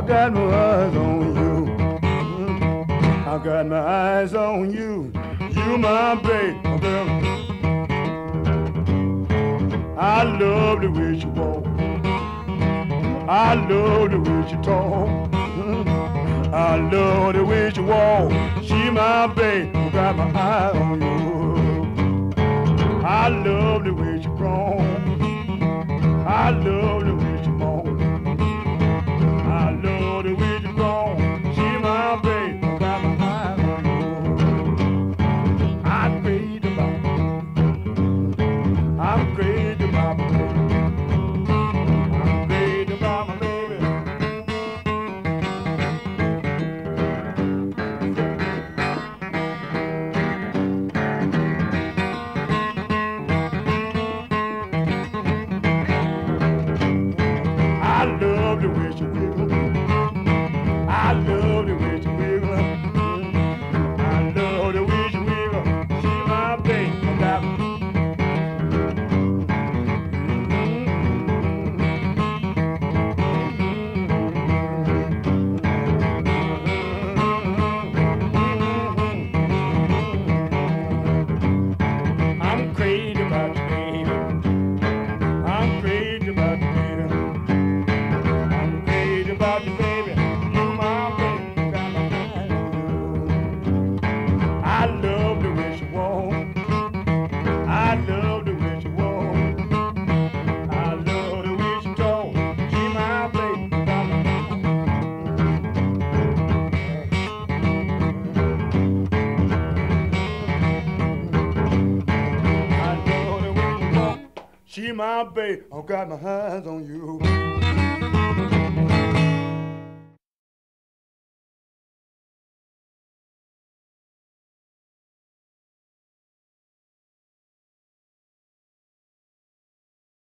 got my eyes on you. I got my eyes on you. You my baby, girl. I love the way you walk. I love the way you talk. I love the way you walk. She my baby, got my eye on you. I love the way you grow. I love the way you moan. I love the way you grow. She my baby, got my eye on you. I'm crazy about it. I'm crazy about my baby. I'm crazy about my baby. I love the way you wiggle. I love the way you wiggle. I love the way you wiggle. She my baby, got me. I'm crazy about you, baby. I'm crazy about you, baby. I'm crazy about you, baby. You my baby, got my eye on you. I love the way you walk. I love the way you walk. I love the way you talk. She my baby, got my eye on you. I love the way you walk. She my baby, I got my hands on you.